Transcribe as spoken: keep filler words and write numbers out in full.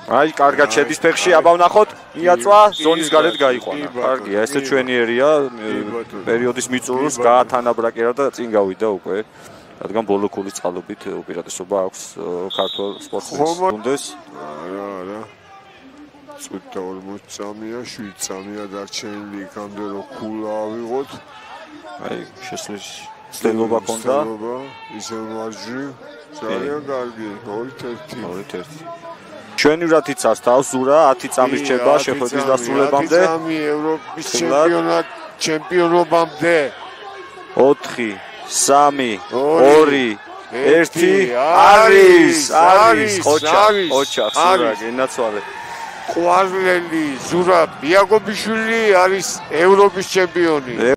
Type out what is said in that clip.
აი, კარგად შედის ფეხში, აბა ვნახოთ, იაწვა, ზონის გარეთ გაიყვანა. კარგია, ესე ჩვენიერია, პერიოდის მიწურულს გაათანაბრაკერა და წინ გავიდა უკვე. რადგან ბოლო ქულის წყალობით უპირატესობა აქვს ქართულ სპორტსმენს. გუნდეს. არა, არა. წუთი ორმოცი წამია, შვიდ წამია დარჩენილი იქამდე რომ ქულა ავიღოთ. აი, შესვლის ცდილობა ქონდა. ცდილობა, ისე მარჯვი, ძალიან კარგი, ორი ერთი. ორი ერთი. ჩვენივრად იცავს თავს ზურა, ათი წამი რჩება შეხვედრის დასრულებამდე. ათი წამი ევროპის ჩემპიონატ ჩემპიონობამდე. ოთხი, სამი, ორი, ერთი, არის, არის, ოჩა, ოჩა, ზურა გენაცვალე. ყვარლელი ზურაბ იაკობიშვილი არის ევროპის ჩემპიონი.